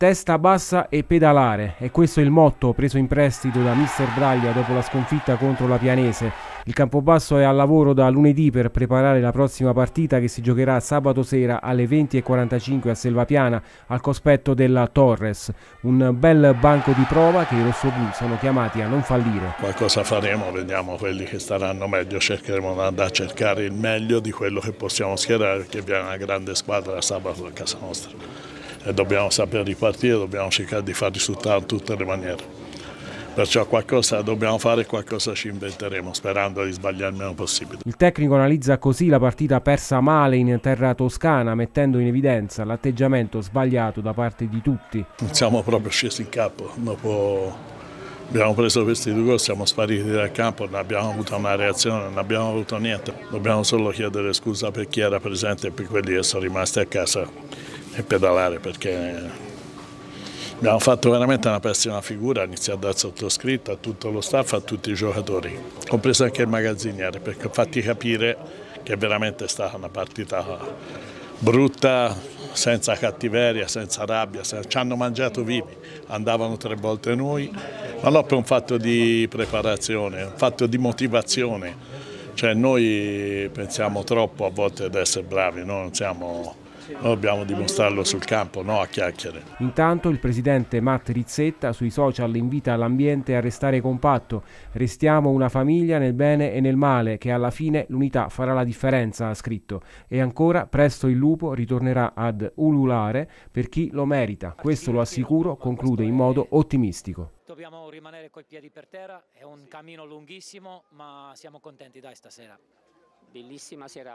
Testa bassa e pedalare, è questo il motto preso in prestito da mister Braglia dopo la sconfitta contro la Pianese. Il Campobasso è al lavoro da lunedì per preparare la prossima partita che si giocherà sabato sera alle 20:45 a Selvapiana al cospetto della Torres. Un bel banco di prova che i rossoblù sono chiamati a non fallire. Qualcosa faremo, vediamo quelli che staranno meglio, cercheremo di andare a cercare il meglio di quello che possiamo schierare, perché viene una grande squadra sabato a casa nostra. E dobbiamo sapere ripartire, dobbiamo cercare di far risultare in tutte le maniere. Perciò qualcosa dobbiamo fare e qualcosa ci inventeremo, sperando di sbagliare il meno possibile. Il tecnico analizza così la partita persa male in terra toscana, mettendo in evidenza l'atteggiamento sbagliato da parte di tutti. Non siamo proprio scesi in campo, dopo abbiamo preso questi 2 gol, siamo spariti dal campo, non abbiamo avuto una reazione, non abbiamo avuto niente. Dobbiamo solo chiedere scusa per chi era presente e per quelli che sono rimasti a casa e pedalare, perché abbiamo fatto veramente una pessima figura, iniziato dal sottoscritto, a tutto lo staff, a tutti i giocatori, compreso anche il magazziniere, perché fatti capire che veramente è stata una partita brutta, senza cattiveria, senza rabbia, ci hanno mangiato vivi, andavano 3 volte noi, ma non per un fatto di preparazione, un fatto di motivazione, cioè noi pensiamo troppo a volte ad essere bravi, noi dobbiamo dimostrarlo sul campo, no a chiacchiere. Intanto il presidente Matt Rizzetta sui social invita l'ambiente a restare compatto. Restiamo una famiglia nel bene e nel male, che alla fine l'unità farà la differenza, ha scritto. E ancora, presto il lupo ritornerà ad ululare per chi lo merita. Questo lo assicuro, conclude in modo ottimistico. Dobbiamo rimanere coi piedi per terra, è un cammino lunghissimo, ma siamo contenti, dai, stasera. Bellissima serata.